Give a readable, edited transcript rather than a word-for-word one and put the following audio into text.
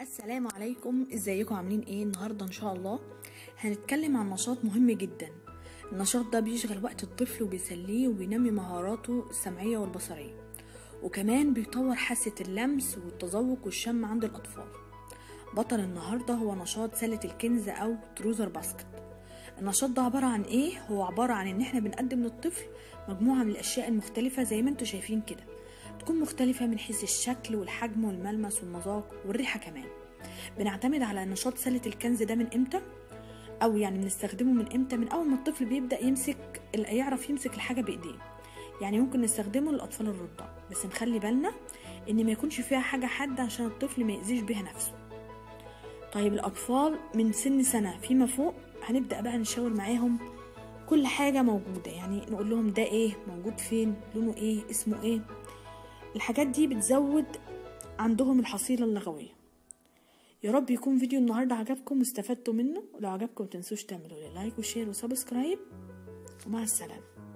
السلام عليكم، ازيكم عاملين ايه؟ النهارده ان شاء الله هنتكلم عن نشاط مهم جدا. النشاط ده بيشغل وقت الطفل وبيسليه وبينمي مهاراته السمعيه والبصريه، وكمان بيطور حاسه اللمس والتذوق والشم عند الاطفال. بطل النهارده هو نشاط سله الكنز او تروزر باسكت. النشاط ده عباره عن ايه؟ هو عباره عن ان احنا بنقدم للطفل مجموعه من الاشياء المختلفه زي ما انتوا شايفين كده، تكون مختلفة من حيث الشكل والحجم والملمس والمذاق والريحة كمان. بنعتمد على نشاط سلة الكنز ده من امتى؟ او يعني بنستخدمه من امتى؟ من اول ما الطفل بيبدأ يعرف يمسك الحاجة بايديه. يعني ممكن نستخدمه للاطفال الرضع، بس نخلي بالنا ان ما يكونش فيها حاجة حادة عشان الطفل ما يأذيش بيها نفسه. طيب الاطفال من سن سنة فيما فوق هنبدأ بقى نشاور معاهم كل حاجة موجودة، يعني نقول لهم ده ايه، موجود فين، لونه ايه، اسمه ايه. الحاجات دي بتزود عندهم الحصيلة اللغوية. يا رب يكون فيديو النهاردة عجبكم واستفدتوا منه، ولو عجبكم متنسوش تعملوا لي لايك وشير وسبسكرايب، ومع السلامة.